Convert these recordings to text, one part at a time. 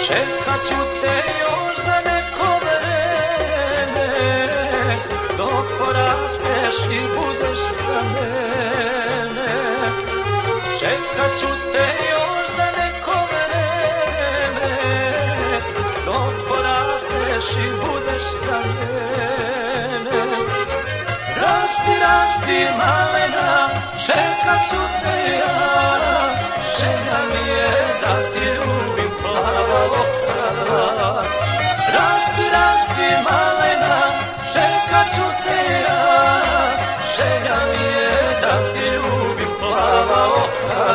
Čekat ću te još za neko vreme, dok porasteš i budeš za mene. Čekat ću te još za neko vreme, dok porasteš i budeš za mene. Rasti, rasti malena, čekat ću te ja, želja mi je da ti ljubim plava oka. Rasti, rasti malena, čekat ću te ja, želja mi je da ti ljubim plava oka.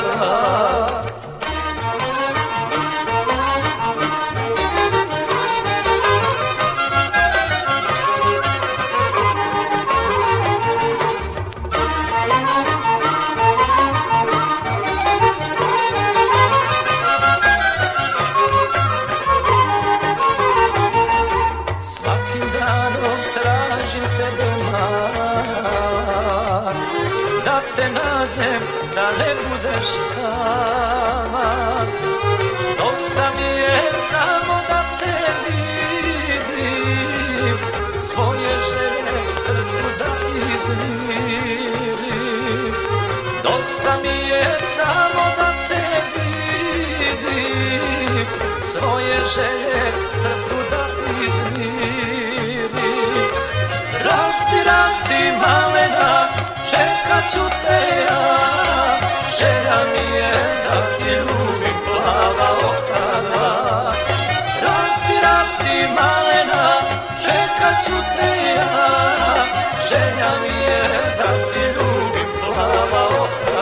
Da te nađem, da ne budeš sama. Dosta mi je samo da te vidim, svoje želje srcu da izmirim. Dosta mi je samo da te vidim, svoje želje srcu da izmirim. Rasti, rasti malena, čekat ću te ja, želja mi je da ti ljubim plava oka. Rasti, rasti malena, čekat ću te ja, želja mi je da ti ljubim plava oka.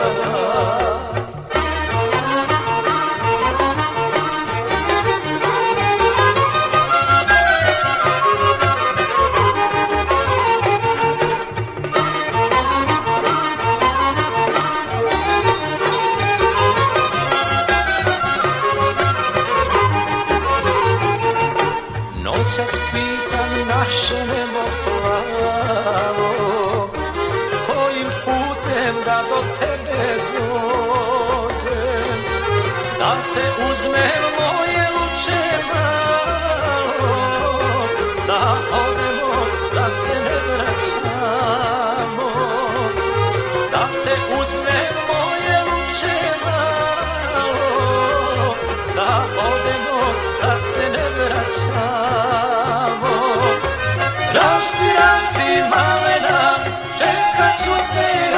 Noćas pitam naše nebo plavo, kojim putem da do tebe dođem, da te uzmem moje luče malo, da odemo, da se ne vraćamo. Da te uzmem moje luče malo, da odemo, da se ne vraćamo. Rasti, rasti malena, čekat ću te